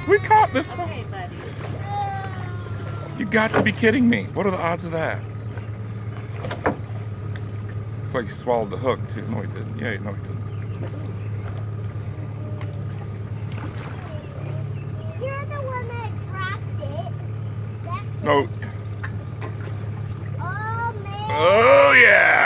We caught this one. Okay, buddy. You got to be kidding me. What are the odds of that? Looks like he swallowed the hook too. No, he didn't. Yeah, no, he didn't. You're the one that dropped it. No. Oh, man. Oh, yeah.